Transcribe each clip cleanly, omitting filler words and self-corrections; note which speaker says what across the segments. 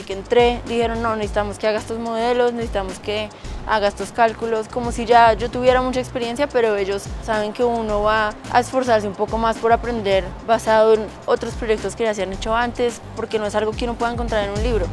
Speaker 1: que entré, dijeron no, necesitamos que haga estos modelos, necesitamos que haga estos cálculos, como si ya yo tuviera mucha experiencia, pero ellos saben que uno va a esforzarse un poco más por aprender basado en otros proyectos que ya se han hecho antes, porque no es algo que uno pueda encontrar en un libro.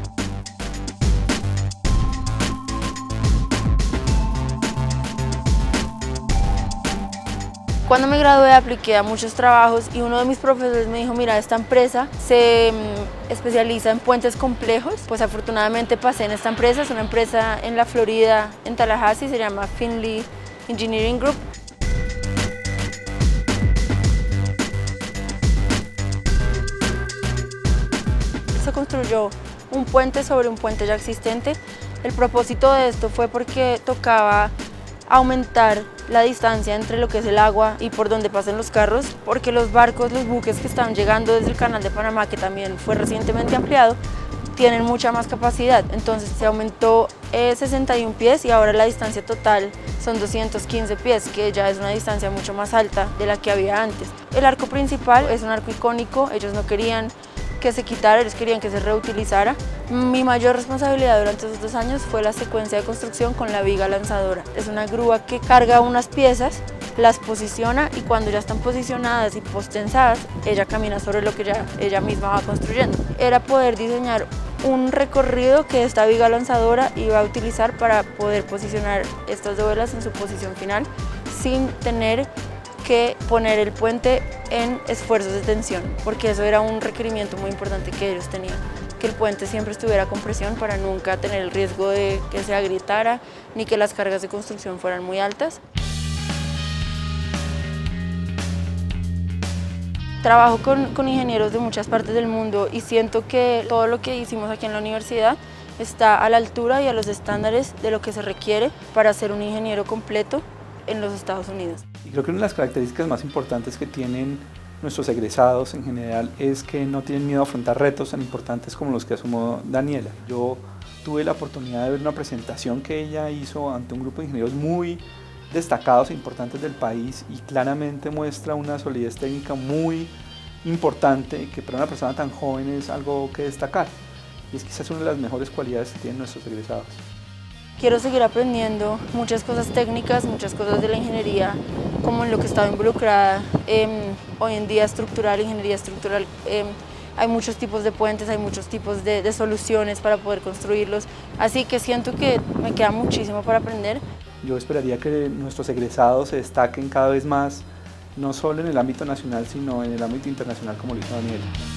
Speaker 1: Cuando me gradué apliqué a muchos trabajos y uno de mis profesores me dijo, mira, esta empresa se especializa en puentes complejos. Pues afortunadamente pasé en esta empresa, es una empresa en la Florida, en Tallahassee, se llama Finley Engineering Group. Se construyó un puente sobre un puente ya existente. El propósito de esto fue porque tocaba aumentar la distancia entre lo que es el agua y por donde pasan los carros, porque los barcos, los buques que estaban llegando desde el canal de Panamá, que también fue recientemente ampliado, tienen mucha más capacidad. Entonces se aumentó 61 pies y ahora la distancia total son 215 pies, que ya es una distancia mucho más alta de la que había antes. El arco principal es un arco icónico, ellos no querían que se quitara, ellos querían que se reutilizara. Mi mayor responsabilidad durante esos 2 años fue la secuencia de construcción con la viga lanzadora. Es una grúa que carga unas piezas, las posiciona y cuando ya están posicionadas y postensadas, ella camina sobre lo que ella misma va construyendo. Era poder diseñar un recorrido que esta viga lanzadora iba a utilizar para poder posicionar estas dovelas en su posición final sin tener que poner el puente en esfuerzos de tensión, porque eso era un requerimiento muy importante que ellos tenían, que el puente siempre estuviera con presión para nunca tener el riesgo de que se agrietara ni que las cargas de construcción fueran muy altas. Trabajo con ingenieros de muchas partes del mundo y siento que todo lo que hicimos aquí en la universidad está a la altura y a los estándares de lo que se requiere para ser un ingeniero completo en los Estados Unidos.
Speaker 2: Y creo que una de las características más importantes que tienen nuestros egresados en general es que no tienen miedo a afrontar retos tan importantes como los que asumió Daniela. Yo tuve la oportunidad de ver una presentación que ella hizo ante un grupo de ingenieros muy destacados e importantes del país y claramente muestra una solidez técnica muy importante que para una persona tan joven es algo que destacar. Y es quizás una de las mejores cualidades que tienen nuestros egresados.
Speaker 1: Quiero seguir aprendiendo muchas cosas técnicas, muchas cosas de la ingeniería, como en lo que estaba involucrada hoy en día ingeniería estructural. Hay muchos tipos de puentes, hay muchos tipos de soluciones para poder construirlos, así que siento que me queda muchísimo para aprender.
Speaker 2: Yo esperaría que nuestros egresados se destaquen cada vez más, no solo en el ámbito nacional, sino en el ámbito internacional como lo hizo Daniela.